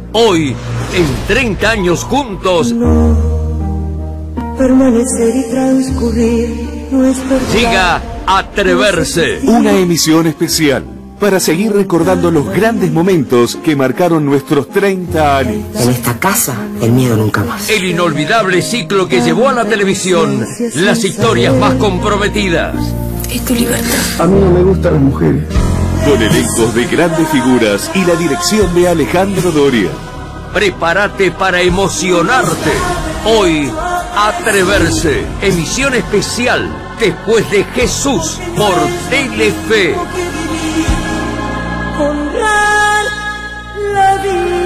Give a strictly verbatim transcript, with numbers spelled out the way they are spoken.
Hoy, en treinta años juntos, No, permanecer y transcurrir no es verdad. llega Atreverse. Una emisión especial para seguir recordando los grandes momentos que marcaron nuestros treinta años. En esta casa, el miedo nunca más. El inolvidable ciclo que llevó a la televisión las historias más comprometidas. Es tu libertad. A mí no me gustan las mujeres. Con elencos de grandes figuras y la dirección de Alejandro Doria. Prepárate para emocionarte. Hoy, Atreverse, emisión especial después de Jesús por Telefe. Honrar la vida.